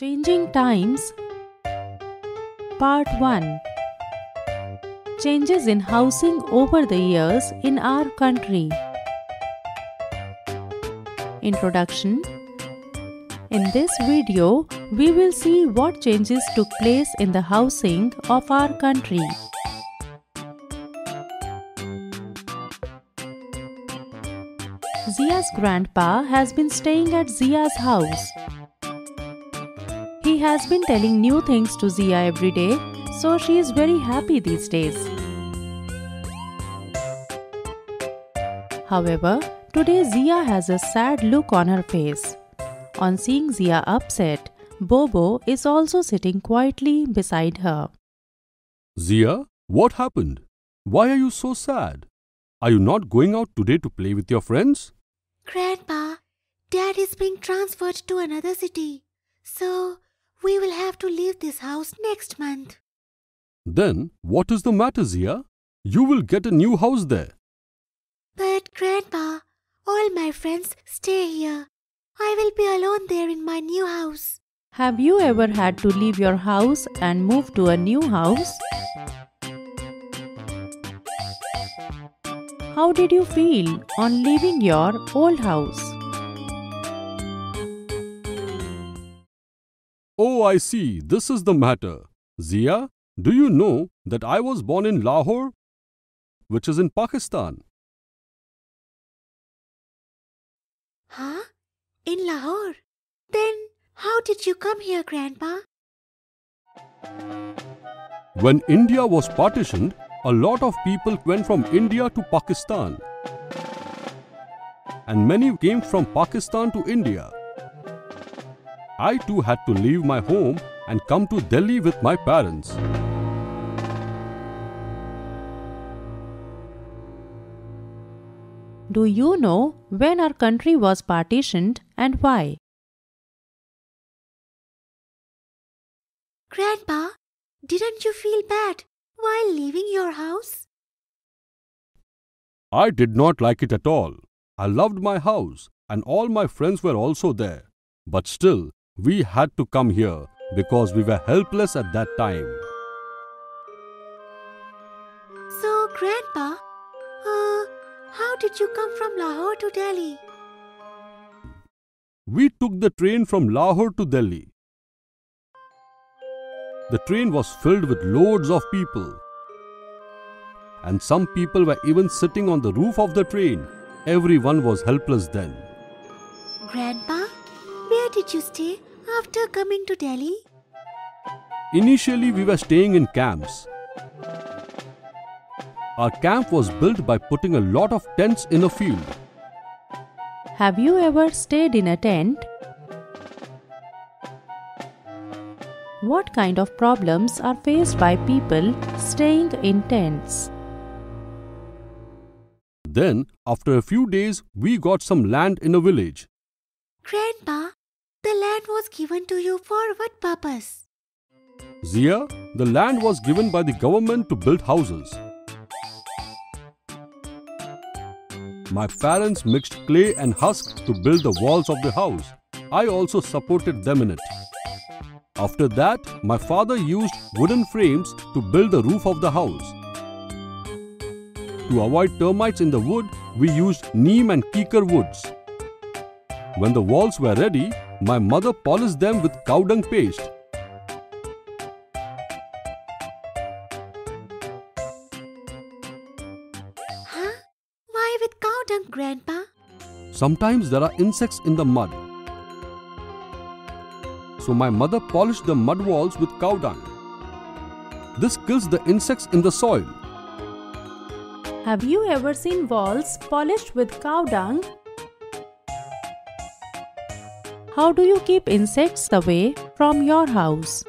Changing Times Part 1. Changes in housing over the years in our country. Introduction. In this video, we will see what changes took place in the housing of our country. Zia's grandpa has been staying at Zia's house. He has been telling new things to Zia every day, so she is very happy these days. However, today Zia has a sad look on her face. On seeing Zia upset, Bobo is also sitting quietly beside her. Zia, what happened? Why are you so sad? Are you not going out today to play with your friends? Grandpa, Dad is being transferred to another city. So, we will have to leave this house next month. Then, what is the matter, Zia? You will get a new house there. But Grandpa, all my friends stay here. I will be alone there in my new house. Have you ever had to leave your house and move to a new house? How did you feel on leaving your old house? Oh, I see. This is the matter. Zia, do you know that I was born in Lahore, which is in Pakistan? Huh? In Lahore? Then how did you come here, Grandpa? When India was partitioned, a lot of people went from India to Pakistan. And many came from Pakistan to India. I too had to leave my home and come to Delhi with my parents. Do you know when our country was partitioned and why? Grandpa, didn't you feel bad while leaving your house? I did not like it at all. I loved my house and all my friends were also there. But still, we had to come here because we were helpless at that time. So, Grandpa, how did you come from Lahore to Delhi? We took the train from Lahore to Delhi. The train was filled with loads of people. And some people were even sitting on the roof of the train. Everyone was helpless then. Grandpa, where did you stay after coming to Delhi? Initially, we were staying in camps. Our camp was built by putting a lot of tents in a field. Have you ever stayed in a tent? What kind of problems are faced by people staying in tents? Then, after a few days, we got some land in a village. Grandpa, the land was given to you for what purpose? Zia, the land was given by the government to build houses. My parents mixed clay and husk to build the walls of the house. I also supported them in it. After that, my father used wooden frames to build the roof of the house. To avoid termites in the wood, we used neem and kikar woods. When the walls were ready, my mother polished them with cow dung paste. Huh? Why with cow dung, Grandpa? Sometimes there are insects in the mud. So my mother polished the mud walls with cow dung. This kills the insects in the soil. Have you ever seen walls polished with cow dung? How do you keep insects away from your house?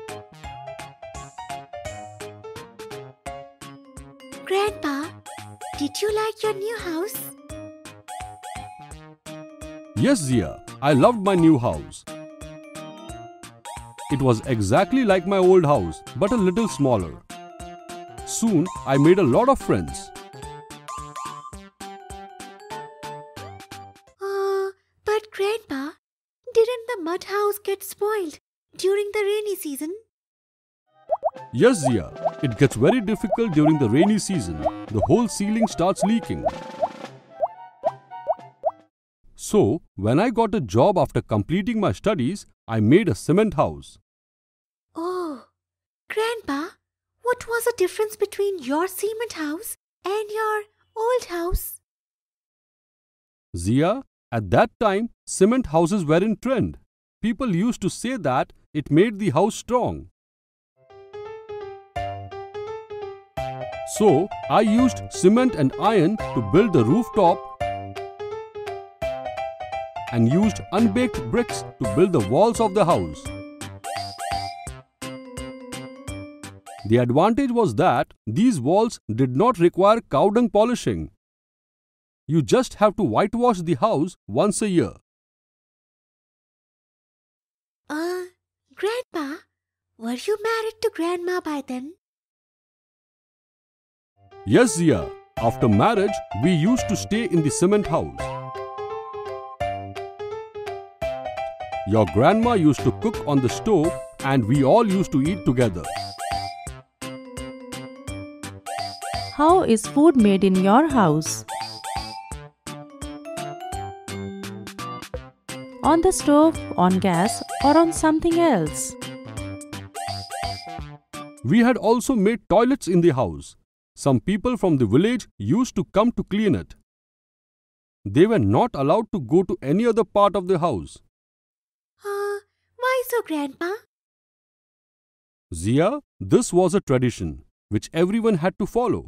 Grandpa, did you like your new house? Yes, Zia, I loved my new house. It was exactly like my old house, but a little smaller. Soon, I made a lot of friends. But Grandpa, didn't the mud house get spoiled during the rainy season? Yes, Zia, it gets very difficult during the rainy season. The whole ceiling starts leaking. So, when I got a job after completing my studies, I made a cement house. Oh, Grandpa, what was the difference between your cement house and your old house? Zia, at that time, cement houses were in trend. People used to say that it made the house strong. So, I used cement and iron to build the rooftop and used unbaked bricks to build the walls of the house. The advantage was that these walls did not require cow dung polishing. You just have to whitewash the house once a year. Grandpa, were you married to Grandma by then? Yes, Zia. After marriage, we used to stay in the cement house. Your grandma used to cook on the stove and we all used to eat together. How is food made in your house? On the stove, on gas, or on something else? We had also made toilets in the house. Some people from the village used to come to clean it. They were not allowed to go to any other part of the house. Why so, Grandpa? Zia, this was a tradition which everyone had to follow.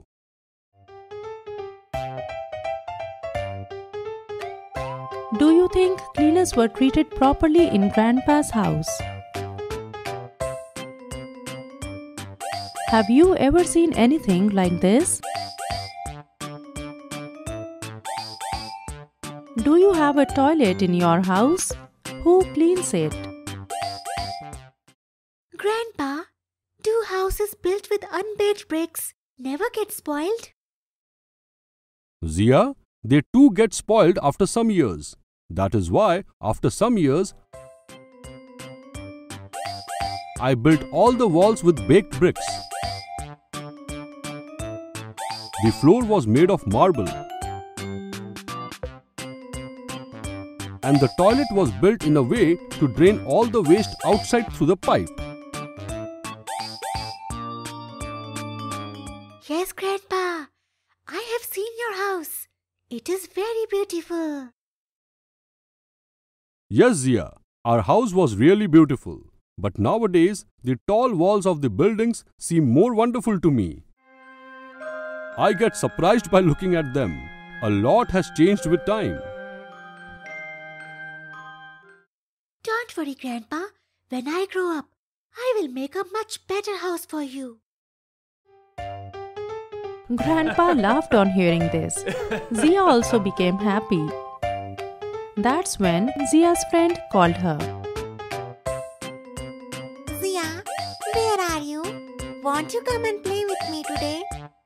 Do you think cleaners were treated properly in Grandpa's house? Have you ever seen anything like this? Do you have a toilet in your house? Who cleans it? Grandpa, do houses built with unbaked bricks never get spoiled? Zia, they too get spoiled after some years. That is why, after some years, I built all the walls with baked bricks. The floor was made of marble. And the toilet was built in a way to drain all the waste outside through the pipe. Yes, Grandpa. I have seen your house. It is very beautiful. Yes, Zia, our house was really beautiful. But nowadays, the tall walls of the buildings seem more wonderful to me. I get surprised by looking at them. A lot has changed with time. Don't worry, Grandpa. When I grow up, I will make a much better house for you. Grandpa laughed on hearing this. Zia also became happy. That's when Zia's friend called her. Zia, where are you? Want to come and play with me today?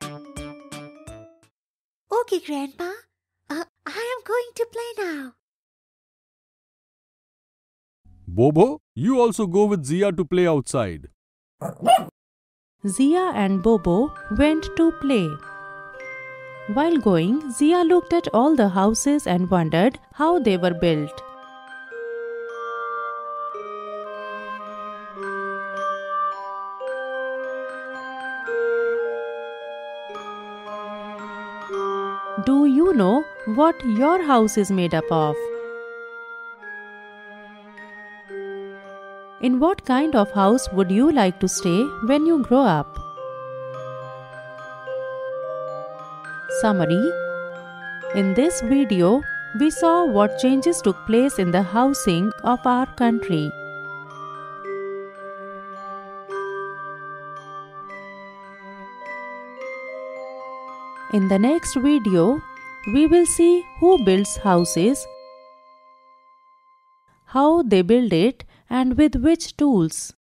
Okay, Grandpa. I am going to play now. Bobo, you also go with Zia to play outside. Zia and Bobo went to play. While going, Zia looked at all the houses and wondered how they were built. Do you know what your house is made up of? In what kind of house would you like to stay when you grow up? Summary. In this video, we saw what changes took place in the housing of our country. In the next video, we will see who builds houses, how they build it, and with which tools.